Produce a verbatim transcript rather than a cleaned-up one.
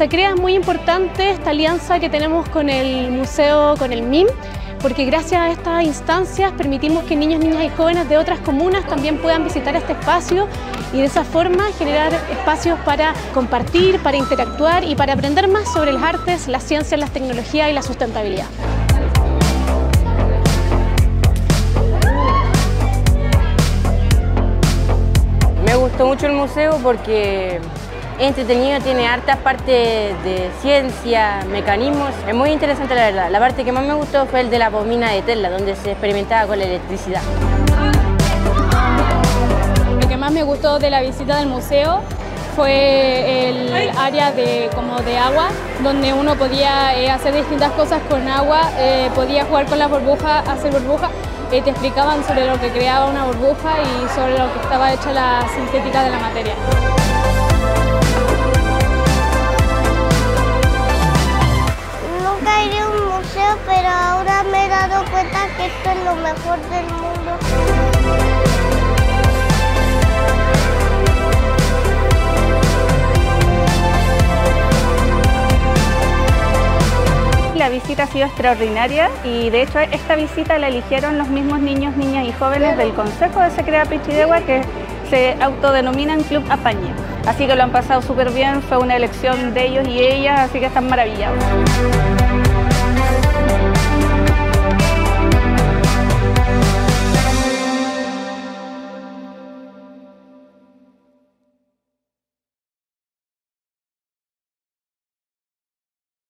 Secrea es muy importante esta alianza que tenemos con el museo, con el M I M, porque gracias a estas instancias permitimos que niños, niñas y jóvenes de otras comunas también puedan visitar este espacio y de esa forma generar espacios para compartir, para interactuar y para aprender más sobre las artes, las ciencias, las tecnologías y la sustentabilidad. Me gustó mucho el museo porque es entretenido, tiene hartas partes de ciencia, mecanismos. Es muy interesante la verdad. La parte que más me gustó fue el de la bobina de Tesla, donde se experimentaba con la electricidad. Lo que más me gustó de la visita del museo fue el área de, como de agua, donde uno podía eh, hacer distintas cosas con agua, eh, podía jugar con las burbujas, hacer burbujas. Eh, te explicaban sobre lo que creaba una burbuja y sobre lo que estaba hecha la sintética de la materia. Nunca iré a un museo, pero ahora me he dado cuenta que esto es lo mejor del mundo. La visita ha sido extraordinaria y de hecho esta visita la eligieron los mismos niños, niñas y jóvenes del Consejo de Secrea Pichidegua, que se autodenominan Club Apañe. Así que lo han pasado súper bien, fue una elección de ellos y ellas, así que están maravillados.